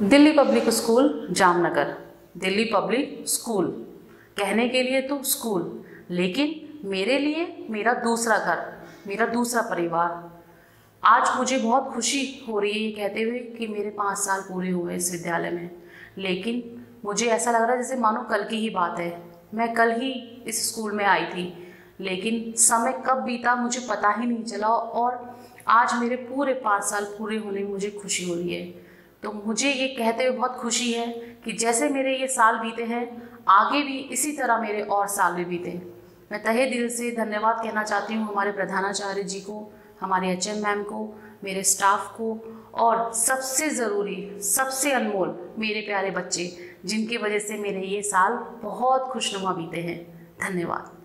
Delhi public school Jamnagar. Delhi public school कहने के लिए तो स्कूल, लेकिन मेरे लिए मेरा दूसरा घर, मेरा दूसरा परिवार। आज मुझे बहुत खुशी हो रही है ये कहते हुए कि मेरे 5 साल पूरे हुए इस विद्यालय में, लेकिन मुझे ऐसा लग रहा है जैसे मानो कल की ही बात है। मैं कल ही इस स्कूल में आई थी, लेकिन समय कब बीता मुझे पता ही नहीं चला और आज मेरे पूरे 5 साल पूरे होने में मुझे खुशी हो रही है। तो मुझे ये कहते हुए बहुत खुशी है कि जैसे मेरे ये साल बीते हैं, आगे भी इसी तरह मेरे और साल भी बीते। मैं तहे दिल से धन्यवाद कहना चाहती हूँ हमारे प्रधानाचार्य जी को, हमारे एचएम मैम को, मेरे स्टाफ को और सबसे ज़रूरी, सबसे अनमोल मेरे प्यारे बच्चे, जिनकी वजह से मेरे ये साल बहुत खुशनुमा बीते हैं। धन्यवाद।